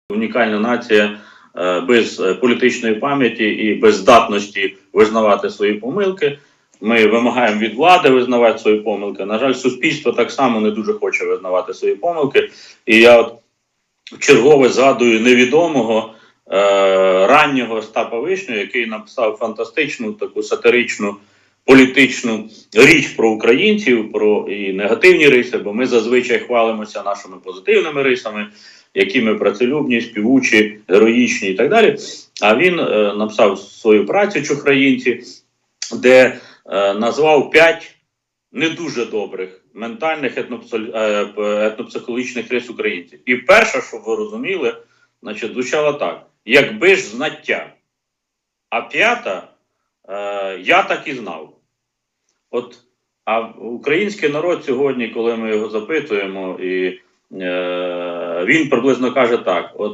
Унікальна нація без політичної пам'яті і без здатності визнавати свої помилки. Ми вимагаємо від влади визнавати свої помилки. На жаль, суспільство так само не дуже хоче визнавати свої помилки. І я от вчергове згадую невідомого раннього Остапа Вишню, який написав фантастичну таку сатиричну політичну річ про українців, про і негативні риси, бо ми зазвичай хвалимося нашими позитивними рисами, які ми працелюбні, співучі, героїчні і так далі. А він написав свою працю «Чухраїнці», де назвав 5 не дуже добрих ментальних етнопсихологічних рис українців. І перша, щоб ви розуміли, значить, звучала так: якби ж знаття. А 5 я так і знав. От, а український народ сьогодні, коли ми його запитуємо, і він приблизно каже так: от